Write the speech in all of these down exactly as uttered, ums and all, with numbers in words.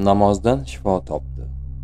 namozdan shifo topdi.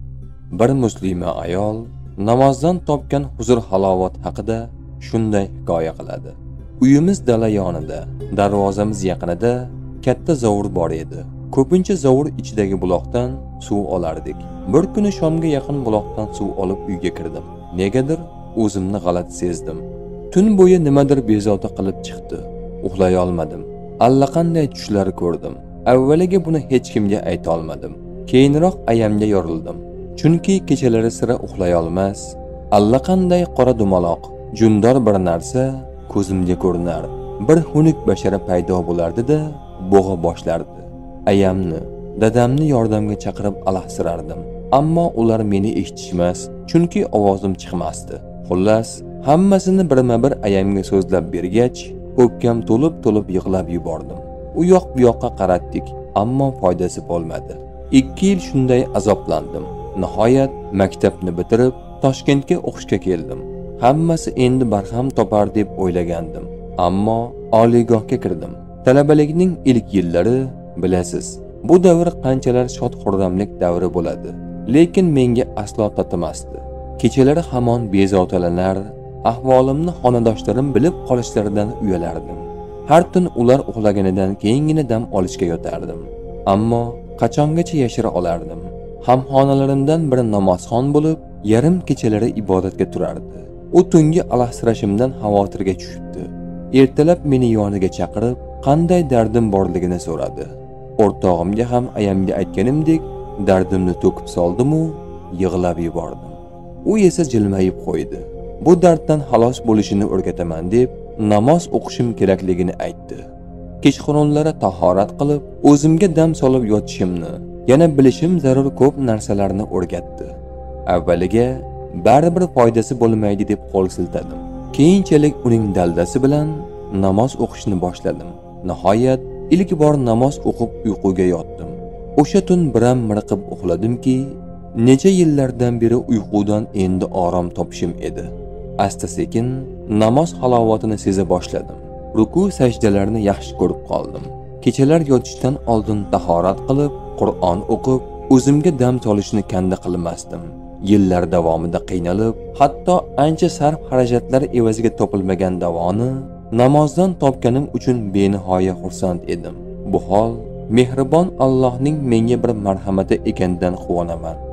Bir muslima ayol namozdan topgan huzur halovat haqida shunday hikoya qiladi. Uyimiz dala yonida, darvozamiz yaqinida katta zovur bor edi. Ko'pincha zovur ichidagi buloqdan suv olardik. Bir kuni shomga yaqin buloqdan suv olib uyga kirdim. Negadir o'zimni g'alati sezdim. Tun bo'yi nimadir bezovta qilib chiqdi. Uxlay olmadim. Allaqanday tushlar ko'rdim. Avvaliga buni hech kimga ayta olmadim. Keyinroq ayamga yorildim. Chunki kechalari sira uxlay olmas, allaqanday qora dumaloq, jundor bir narsa ko'zimga ko'rinar. Bir xunuk bashara paydo bo'lardi-da, bo'g'a boshlardi. Ayamni, dadamni yordamga chaqirib alahsirardim. Ammo ular meni eshitishmas, chunki ovozim chiqmasdi. Xullas, hammasini birma-bir ayamga so'zlab bergach, o'pkam to'lib-to'lib yig'lab yubordim. U yoq bu yoqqa qaratdik, ammo foydasi bo'lmadi. ikki yil shunday azoblandim. Nihoyat maktabni bitirib Toshkentga o'qishga keldim. Hammasi endi barham topar deb o'ylagandim. Ammo oliygohga kirdim. Talabalikning ilk yillari, bilasiz, bu davr qanchalar shod-xurramlik davri bo'ladi. Lekin menga aslo tatimasdi. Kechalari hamon bezovtalanar, ahvolimni xonadoshlarim bilib qolishlaridan uyalardim. Har tun ular uxlaganidan keyingina dam olishga yotardim. Ammo qachongacha yashira olardim? Hamxonalarimdan biri namozxon bo'lib, yarim kechalari ibodatga turardi. U tungi alahsirashimdan xavotirga tushibdi. Ertalab meni yoniga chaqirib, qanday dardim borligini so'radi. O'rtog'imga ham ayamga aytganimdek, dardimni to'kib soldim-u, yig'lab yubordim. U esa jilmayib qo'ydi. Bu darddan xalos bo'lishini o'rgataman deb namoz o'qishim kerakligini aytdi. Kechqurunlari tahorat qilib, o'zimga dam solib yotishimni, yana bilishim zarur ko'p narsalarni o'rgatdi. Avvaliga baribir foydasi bo'lmaydi deb qo'l siltadim. Keyinchalik uning daldasi bilan namoz o'qishni boshladim. Nihoyat ilk bor namoz o'qib uyquga yotdim. O'sha tun biram miriqib uxladimki, necha yillardan beri uyqudan endi orom topishim edi. Asta-sekin namoz halovatini seza boshladim. Ruku sajdalarni yaxshi ko'rib qoldim. Kechalar yotishdan oldin tahorat qilib, Qur'on o'qib, o'zimga dam solishni kanda qilmasdim. Yillar davomida qiynalib, hatto ancha sarf xarajatlar evaziga topilmagan davoni namozdan topganim uchun benihoya xursand edim. Bu hol mehribon Allohning menga bir marhamati ekanidan quvonaman.